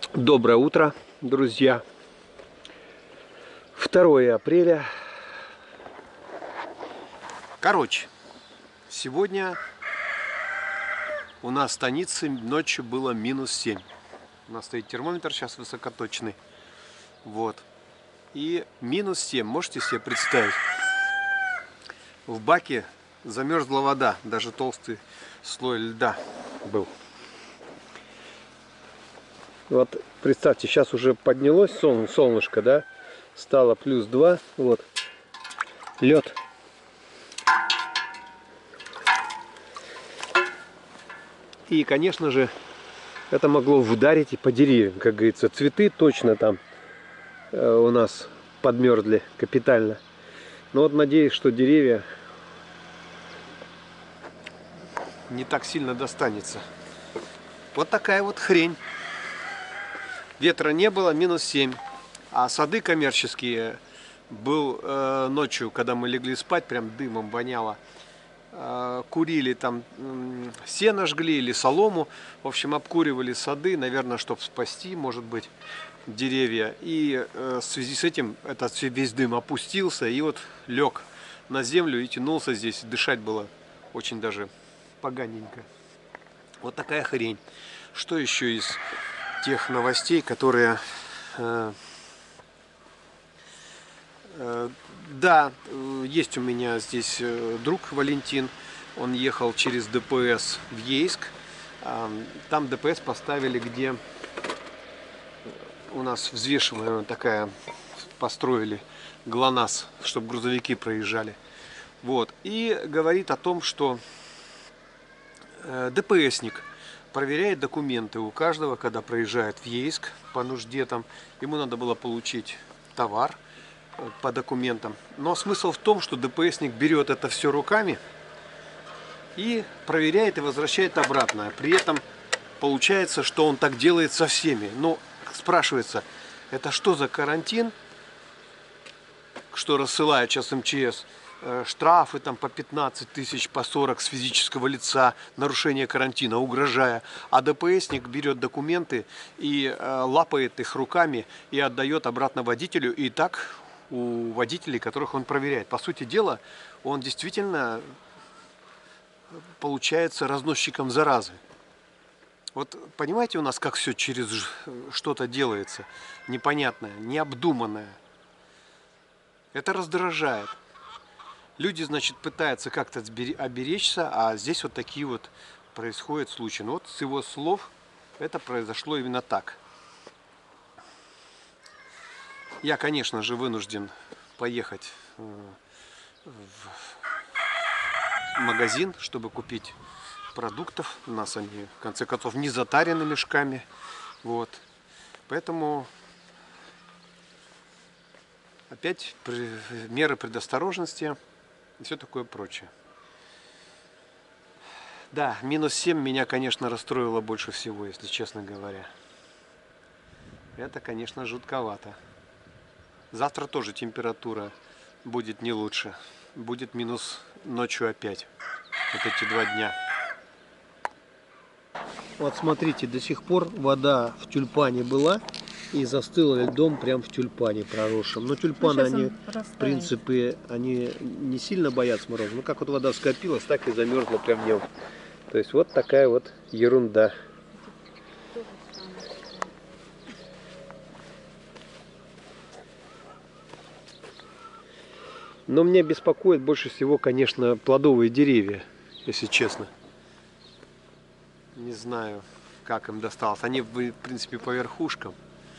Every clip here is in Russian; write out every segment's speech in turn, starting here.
Доброе утро, друзья. 2 апреля. Короче, сегодня у нас в станице ночью было -7. У нас стоит термометр сейчас высокоточный. Вот. И -7, можете себе представить? В баке замерзла вода, даже толстый слой льда был. Вот представьте, сейчас уже поднялось солнышко, да? Стало +2, вот, лед. И, конечно же, это могло ударить и по деревьям, как говорится. Цветы точно там у нас подмерзли капитально. Но вот надеюсь, что деревья не так сильно достанется. Вот такая вот хрень. Ветра не было, -7. А сады коммерческие был ночью, когда мы легли спать, прям дымом воняло. Курили там, сено жгли или солому. В общем, обкуривали сады, наверное, чтобы спасти, может быть, деревья. И в связи с этим этот весь дым опустился и вот лег на землю и тянулся здесь. Дышать было очень даже поганенько. Вот такая хрень. Что еще из тех новостей, которые... Да, есть у меня здесь друг Валентин. Он ехал через ДПС в Ейск. Там ДПС поставили, где у нас взвешиваемая такая, построили ГЛОНАСС, чтобы грузовики проезжали. Вот. И говорит о том, что ДПСник проверяет документы у каждого, когда проезжает в Ейск по нужде там. Ему надо было получить товар по документам. Но смысл в том, что ДПСник берет это все руками и проверяет и возвращает обратно. При этом получается, что он так делает со всеми. Но спрашивается, это что за карантин, что рассылает сейчас МЧС? Штрафы там по 15 тысяч, по 40 с физического лица, нарушение карантина, угрожая. А ДПСник берет документы и лапает их руками и отдает обратно водителю. И так у водителей, которых он проверяет. По сути дела, он действительно получается разносчиком заразы. Вот понимаете, у нас как все через что-то делается непонятное, необдуманное. Это раздражает. Люди, значит, пытаются как-то оберечься, а здесь вот такие вот происходят случаи. Но вот с его слов это произошло именно так. Я, конечно же, вынужден поехать в магазин, чтобы купить продуктов. У нас они, в конце концов, не затарены мешками. Вот. Поэтому опять меры предосторожности и все такое прочее. Да, -7 меня, конечно, расстроило больше всего, если честно говоря. Это, конечно, жутковато. Завтра тоже температура будет не лучше. Будет минус ночью опять. Вот эти 2 дня. Вот смотрите, до сих пор вода в тюльпане была и застыла льдом прям в тюльпане проросшем. Но тюльпаны, они, в принципе, они не сильно боятся мороза. Ну, как вот вода скопилась, так и замерзла прям в нем. То есть вот такая вот ерунда. Но меня беспокоит больше всего, конечно, плодовые деревья, если честно. Не знаю, как им досталось. Они, в принципе, по верхушкам.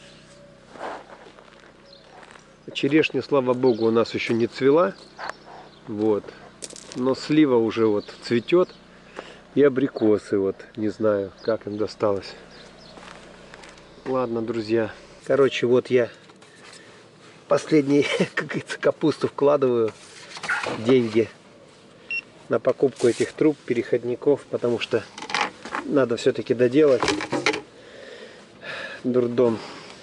Черешня, слава богу, у нас еще не цвела. Вот. Но слива уже вот цветет. И абрикосы, вот, не знаю, как им досталось. Ладно, друзья. Короче, вот я последний, как говорится, капусту вкладываю, деньги на покупку этих труб, переходников, потому что надо все-таки доделать. Дурдом.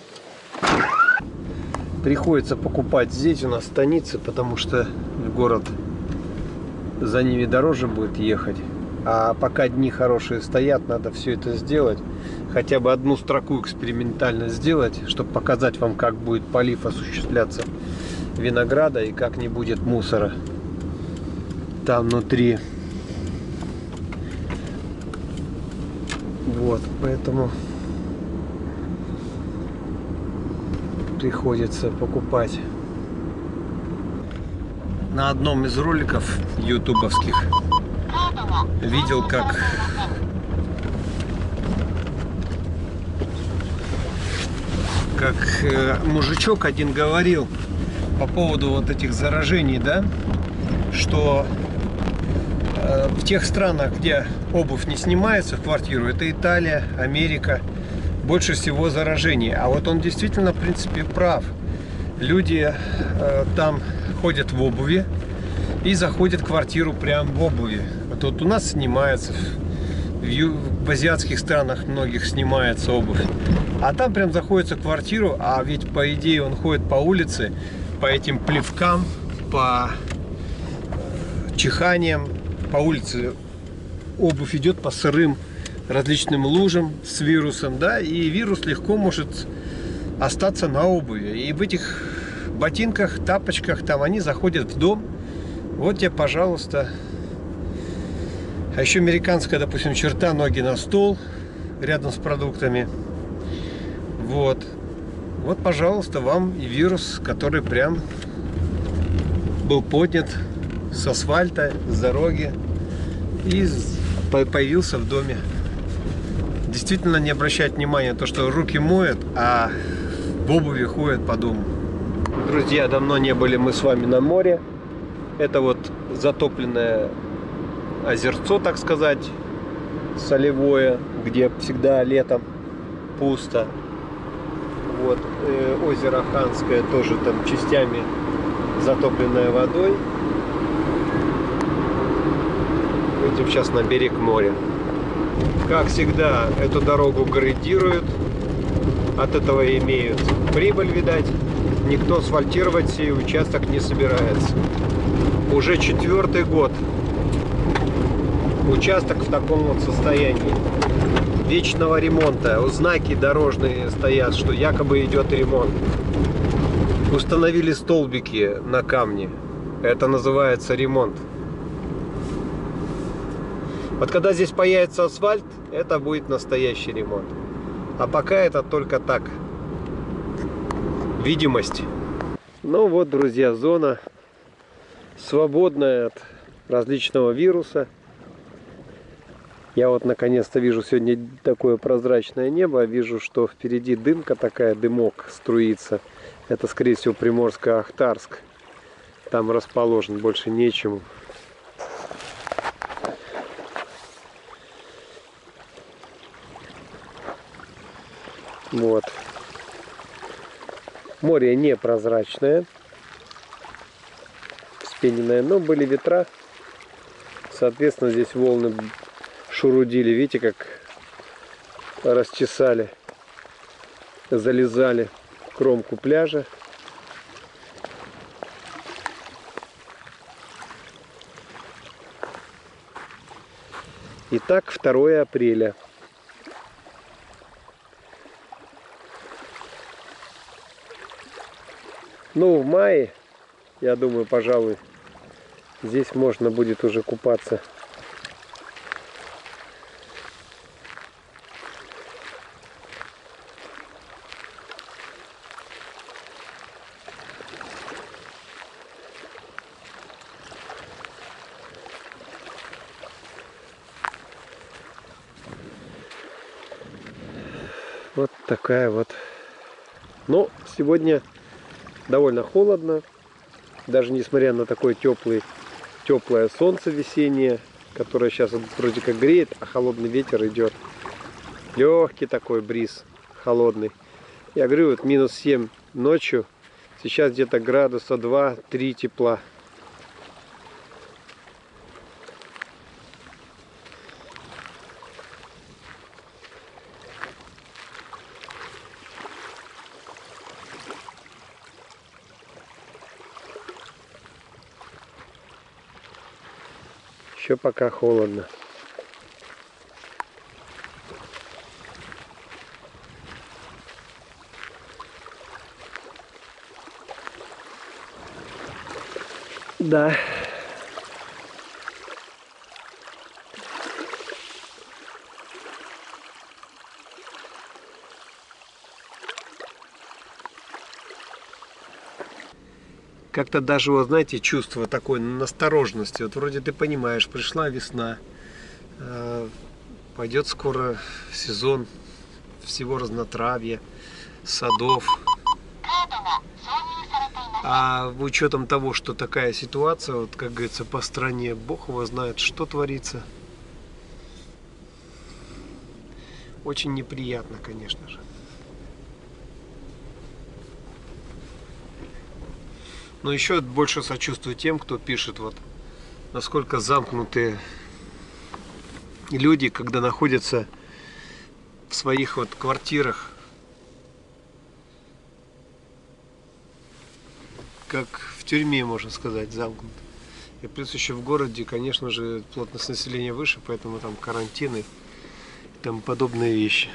Приходится покупать здесь у нас в станице, потому что в город за ними дороже будет ехать. А пока дни хорошие стоят, надо все это сделать. Хотя бы одну строку экспериментально сделать, чтобы показать вам, как будет полив осуществляться винограда и как не будет мусора там внутри. Вот, поэтому приходится покупать. На одном из роликов ютубовских видел, как мужичок один говорил по поводу вот этих заражений, да, что в тех странах, где обувь не снимается в квартиру, это Италия, Америка, больше всего заражений. А вот он действительно, в принципе, прав. Люди там ходят в обуви и заходят в квартиру прям в обуви. Вот у нас снимается, в азиатских странах многих снимается обувь. А там прям заходится в квартиру, а ведь по идее он ходит по улице, по этим плевкам, по чиханиям, по улице обувь идет по сырым различным лужам с вирусом, да, и вирус легко может остаться на обуви. И в этих ботинках, тапочках, там они заходят в дом. Вот тебе, пожалуйста. А еще американская, допустим, черта: ноги на стол рядом с продуктами. Вот, пожалуйста, вам и вирус, который прям был поднят с асфальта, с дороги и появился в доме. Действительно не обращать внимания на то, что руки моют, а в обуви ходят по дому. Друзья, давно не были мы с вами на море. Это вот затопленное озерцо, так сказать, солевое, где всегда летом пусто. Вот озеро Ханское тоже там частями затопленное водой. Идем сейчас на берег моря. Как всегда, эту дорогу грейдируют. От этого имеют прибыль, видать. Никто асфальтировать сей участок не собирается. Уже 4-й год участок в таком вот состоянии вечного ремонта. Знаки дорожные стоят, что якобы идет ремонт. Установили столбики на камне. Это называется ремонт. Вот когда здесь появится асфальт, это будет настоящий ремонт. А пока это только так, видимость. Ну вот, друзья, зона свободная от различного вируса. Я вот наконец-то вижу сегодня такое прозрачное небо. Вижу, что впереди дымка такая, дымок струится. Это, скорее всего, Приморско-Ахтарск. Там расположен, больше нечему. Вот. Море непрозрачное, вспененное, но были ветра. Соответственно, здесь волны шурудили. Видите, как расчесали, залезали в кромку пляжа. Итак, 2 апреля. Ну, в мае, я думаю, пожалуй, здесь можно будет уже купаться. Вот такая вот. Но сегодня довольно холодно, даже несмотря на такое теплое солнце весеннее, которое сейчас вроде как греет, а холодный ветер идет. Легкий такой бриз, холодный. Я говорю, вот -7 ночью, сейчас где-то градуса 2-3 тепла. Еще пока холодно. Да. Как-то даже, вот знаете, чувство такой настороженности. Вот вроде ты понимаешь, пришла весна, пойдет скоро сезон всего разнотравья, садов. А учетом того, что такая ситуация, вот как говорится, по стране, Бог его знает, что творится. Очень неприятно, конечно же. Но еще больше сочувствую тем, кто пишет, вот насколько замкнутые люди, когда находятся в своих вот квартирах, как в тюрьме, можно сказать, замкнут. И плюс еще в городе, конечно же, плотность населения выше, поэтому там карантины и тому подобные вещи.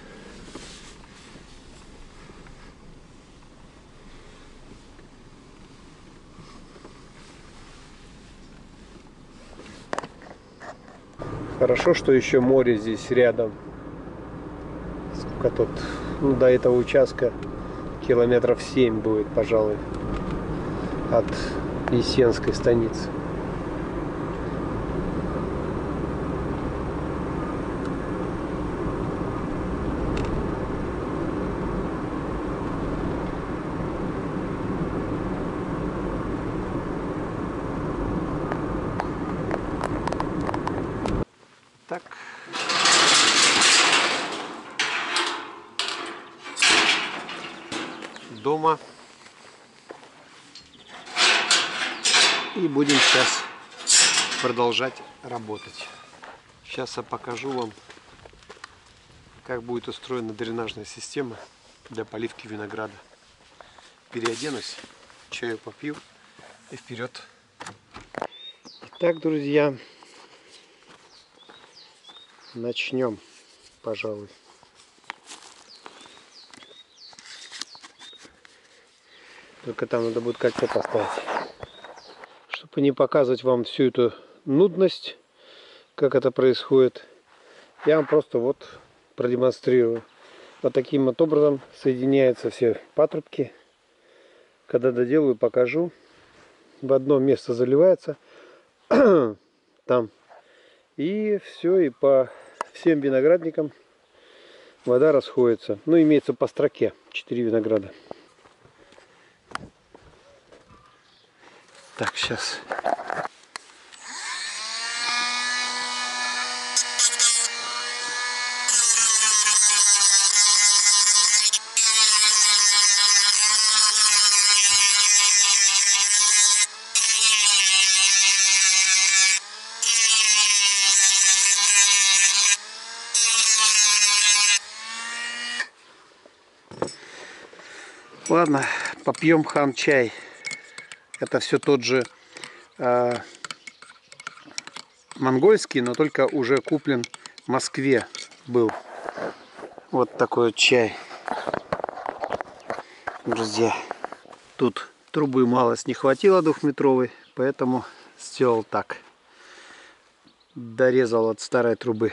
Хорошо, что еще море здесь рядом. Сколько тут, ну, до этого участка километров 7 будет, пожалуй, от Есенской станицы. Так. Дома. И будем сейчас продолжать работать. Сейчас я покажу вам, как будет устроена дренажная система для поливки винограда. Переоденусь, чаю попью и вперед. Итак, друзья, начнем, пожалуй. Только там надо будет как-то поставить. Чтобы не показывать вам всю эту нудность, как это происходит, я вам просто вот продемонстрирую. Вот таким вот образом соединяются все патрубки. Когда доделаю, покажу. В одно место заливается там. И все, и по всем виноградникам вода расходится. Ну, имеется по строке 4 винограда. Так, сейчас. Ладно, попьем хан-чай. Это все тот же монгольский, но только уже куплен в Москве был. Вот такой вот чай. Друзья, тут трубы малость не хватило 2-метровой, поэтому сделал так. Дорезал от старой трубы.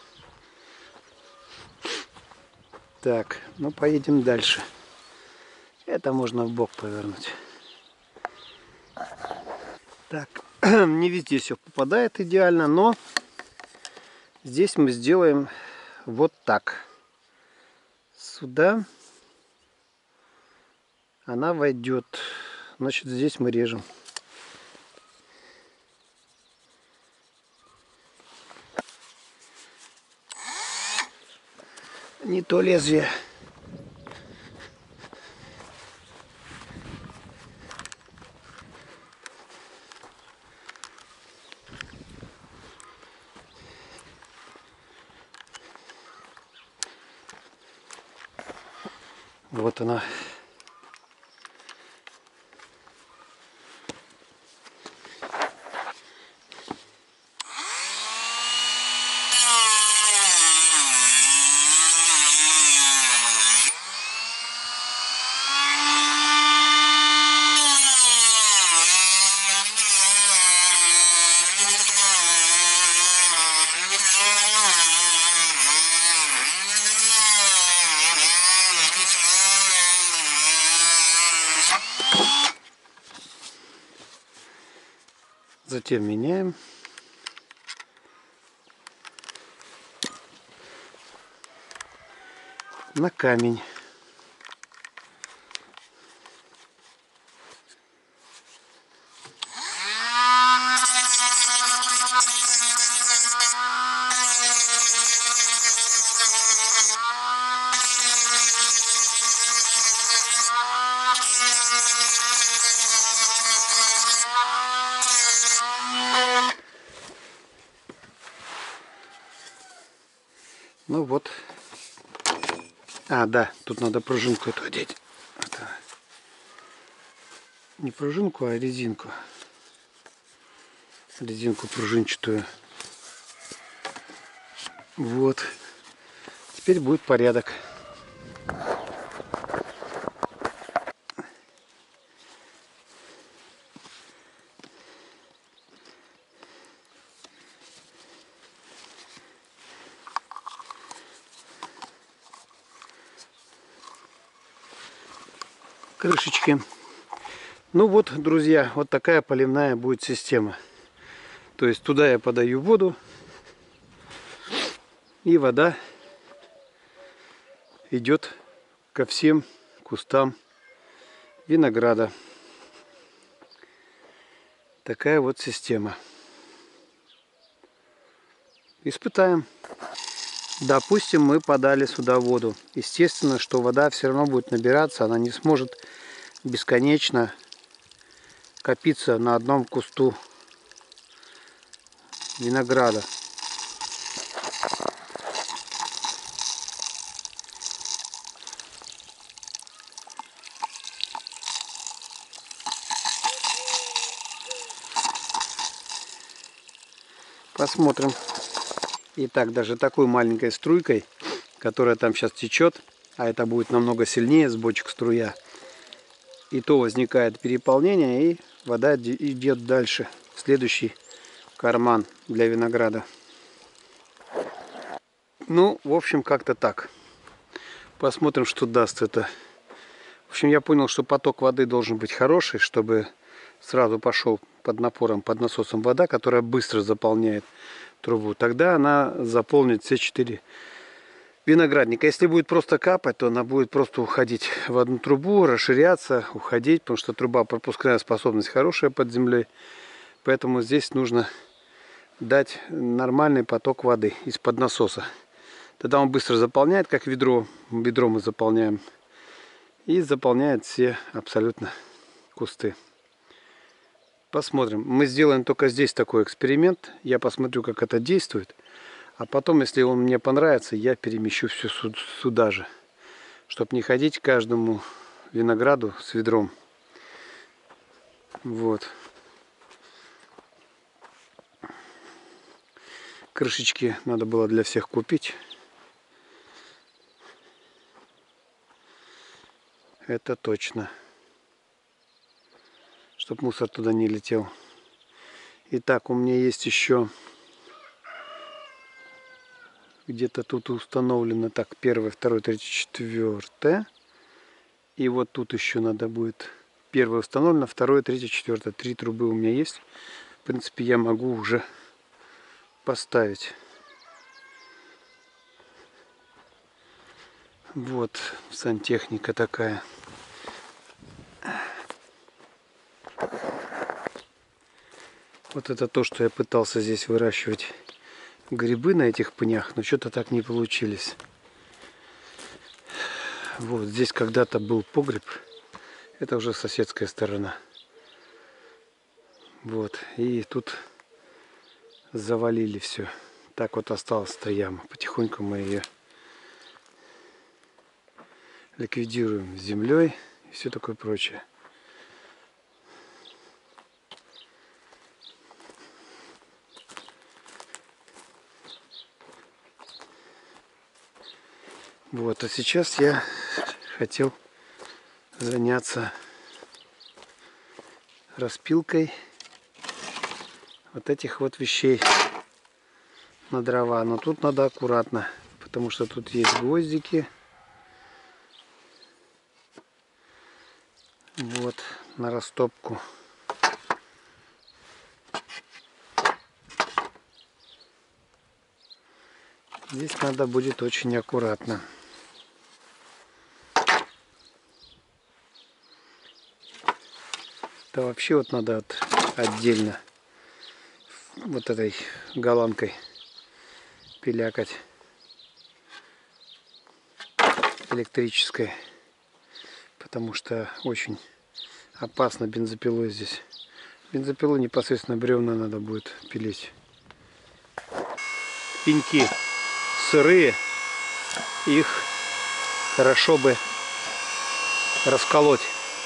Так, ну поедем дальше. Это можно в бок повернуть. Так, не везде все попадает идеально, но здесь мы сделаем вот так. Сюда она войдет. Значит, здесь мы режем. Не то лезвие. Вот она. Затем меняем. На камень. Ну вот. А, да, тут надо пружинку эту одеть. Это не пружинку, а резинку. Резинку пружинчатую. Вот. Теперь будет порядок. Крышечки. Ну вот, друзья, вот такая поливная будет система. То есть туда я подаю воду, и вода идет ко всем кустам винограда. Такая вот система. Испытаем. Допустим, мы подали сюда воду. Естественно, что вода все равно будет набираться, она не сможет бесконечно копиться на одном кусту винограда. Посмотрим. Итак, даже такой маленькой струйкой, которая там сейчас течет, а это будет намного сильнее с бочек струя, и то возникает переполнение, и вода идет дальше в следующий карман для винограда. Ну, в общем, как-то так. Посмотрим, что даст это. В общем, я понял, что поток воды должен быть хороший, чтобы сразу пошел под напором, под насосом вода, которая быстро заполняет трубу. Тогда она заполнит все 4 виноградника. Если будет просто капать, то она будет просто уходить в одну трубу, расширяться, уходить, потому что труба пропускная способность хорошая под землей. Поэтому здесь нужно дать нормальный поток воды из-под насоса. Тогда он быстро заполняет, как ведро. Ведро мы заполняем. И заполняет все абсолютно кусты. Посмотрим. Мы сделаем только здесь такой эксперимент. Я посмотрю, как это действует. А потом, если он мне понравится, я перемещу все сюда же. Чтобы не ходить к каждому винограду с ведром. Вот. Крышечки надо было для всех купить. Это точно. Чтоб мусор туда не летел. Итак, у меня есть еще где-то тут установлено так 1, 2, 3, 4. И вот тут еще надо будет 1 установлено, 2, 3, 4. 3 трубы у меня есть. В принципе, я могу уже поставить. Вот сантехника такая. Вот это то, что я пытался здесь выращивать грибы на этих пнях, но что-то так не получились. Вот здесь когда-то был погреб. Это уже соседская сторона. Вот. И тут завалили все. Так вот осталась эта яма. Потихоньку мы ее ликвидируем землей и все такое прочее. Вот, а сейчас я хотел заняться распилкой вот этих вот вещей на дрова. Но тут надо аккуратно, потому что тут есть гвоздики. Вот, на растопку. Здесь надо будет очень аккуратно. Да вообще вот надо отдельно вот этой голландкой пилякать электрической, потому что очень опасно бензопилой здесь. Бензопилу непосредственно бревна надо будет пилить. Пеньки сырые, их хорошо бы расколоть.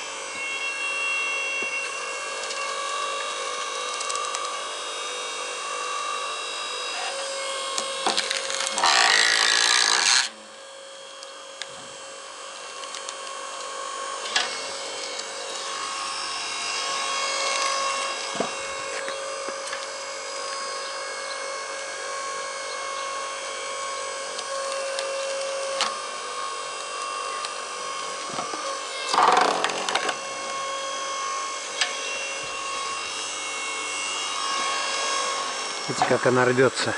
Видите, как она рвется.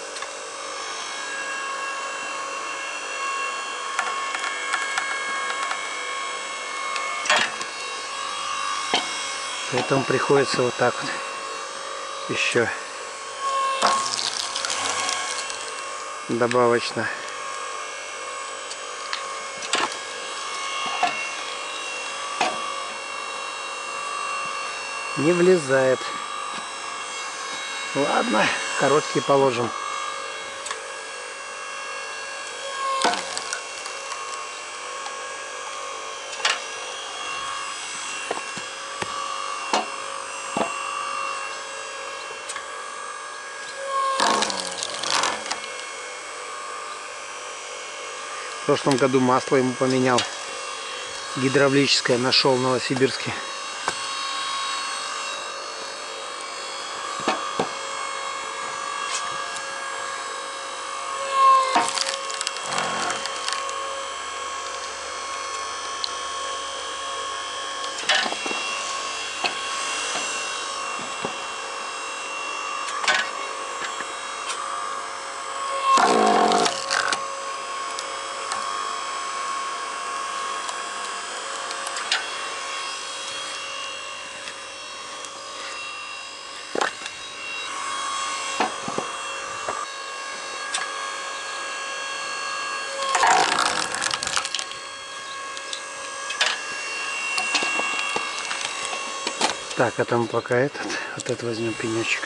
Поэтому приходится вот так вот еще добавочно. Не влезает. Ладно, короткие положим. В прошлом году масло ему поменял. Гидравлическое нашел в Новосибирске. Так, а там пока вот этот возьмем пенечек.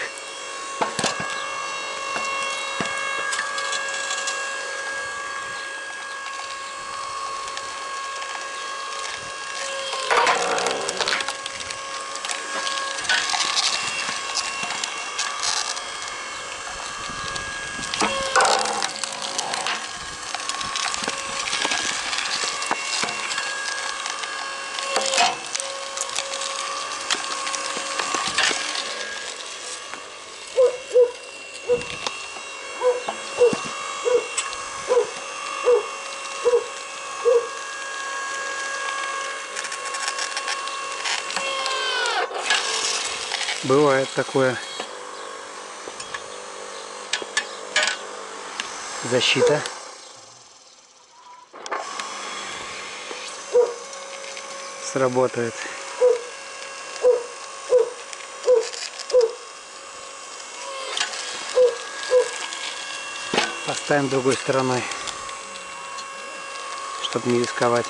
Бывает такое. Защита. Сработает. Поставим другой стороной, чтобы не рисковать.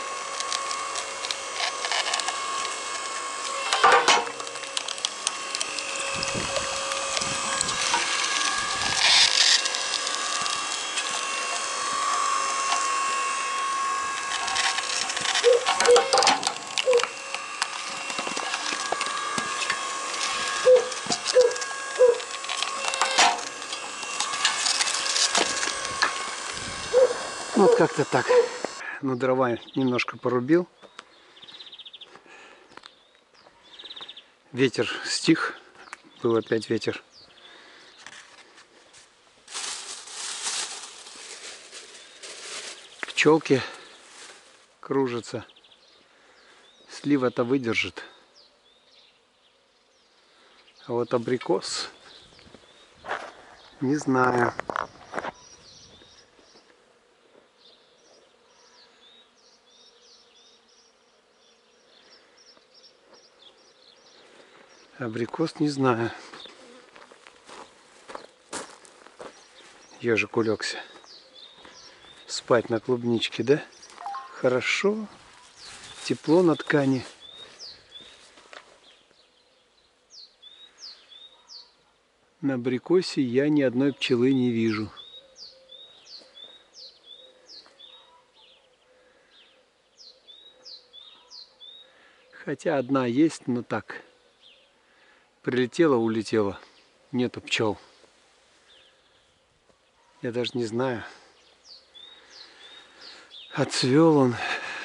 Вот как-то так. Ну, дрова немножко порубил. Ветер стих. Был опять ветер. Пчелки кружатся. Слива-то выдержит. А вот абрикос, не знаю. Абрикос не знаю. Ежик улегся спать на клубничке, да? Хорошо. Тепло на ткани. На абрикосе я ни одной пчелы не вижу. Хотя одна есть, но так. Прилетела, улетела. Нету пчел. Я даже не знаю, отцвел он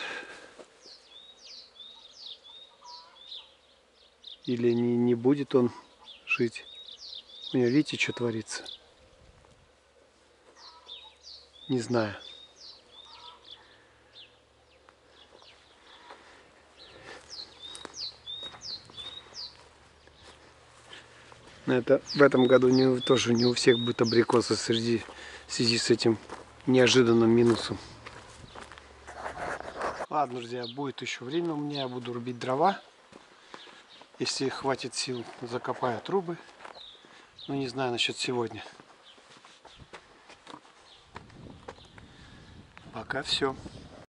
или не будет он жить. У меня, видите, что творится? Не знаю. Но это в этом году тоже не у всех будет абрикосы в связи с этим неожиданным минусом. Ладно, друзья, будет еще время у меня, я буду рубить дрова. Если хватит сил, закопаю трубы. Но не знаю насчет сегодня. Пока все.